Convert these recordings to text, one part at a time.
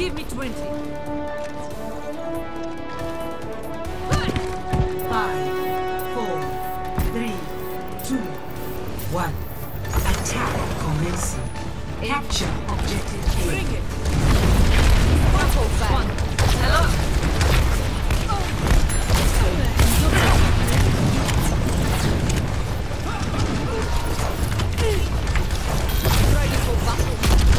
Give me 20. 5, 4, 3, 2, 1. Attack commencing. Capture objective A. Bring it. Battle back. Hello. Ready for battle.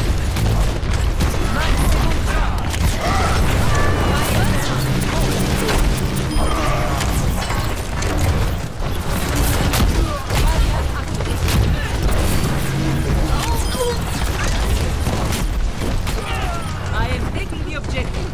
I am taking the objective.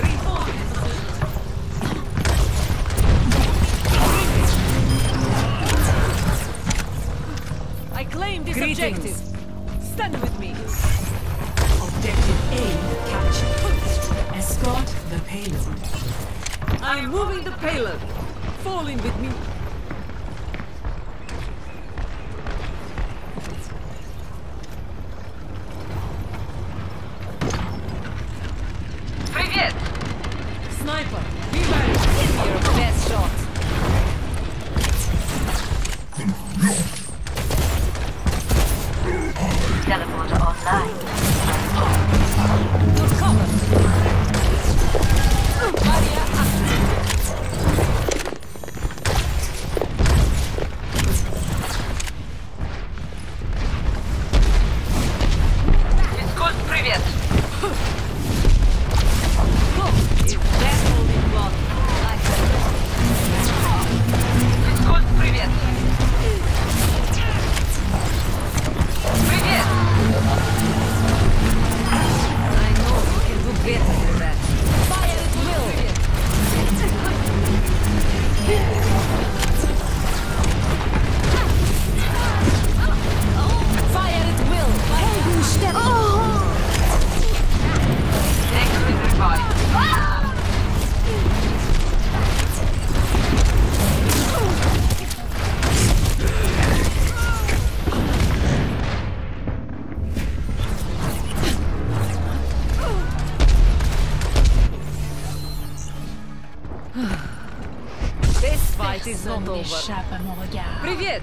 I claim this objective. Stand with me. Objective A captured. Escort the payload. I'm moving the payload. Fall in with me. Привет! Sniper, be ready. Give me your best shot. Teleporter online. You're covered. Barrier active. Физкульт, привет! If that's only blood, like Физкульт, привет! Привет! I know you can do better than that. Fire at will. Fire at will. Excellent revive. This fight is not over. Привет.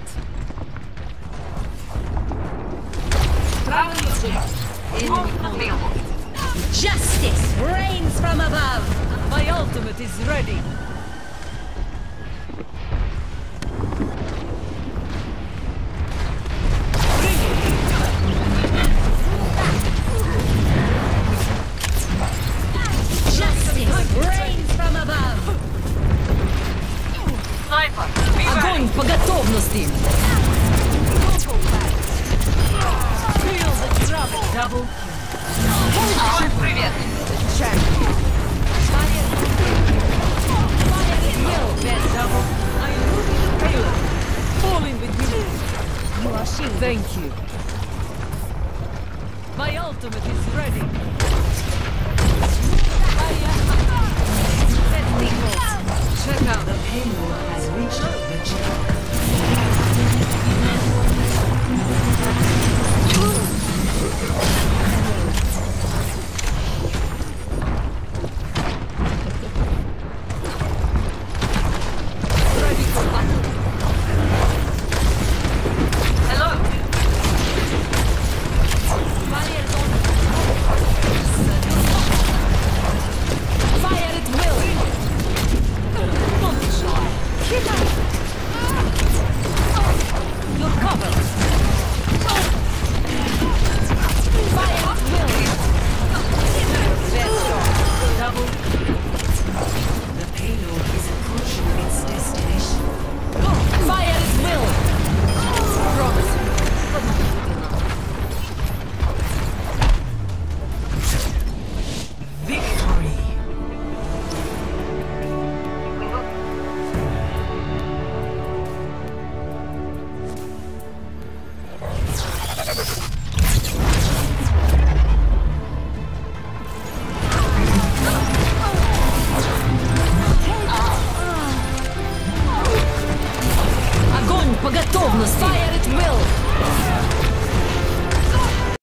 Move the field. Justice reigns from above. My ultimate is ready. Justice reigns from above. Sniper, be ready. Огонь по готовности. Feel the trouble. Double. Физкульт, привет! Thank you. My ultimate is ready. Check out The payload has reached the chip.